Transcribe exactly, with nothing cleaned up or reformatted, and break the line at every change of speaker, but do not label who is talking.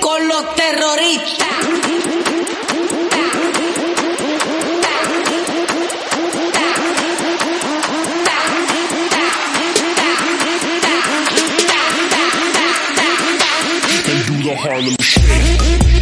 con los terroristas.
And do the Harlem Shake.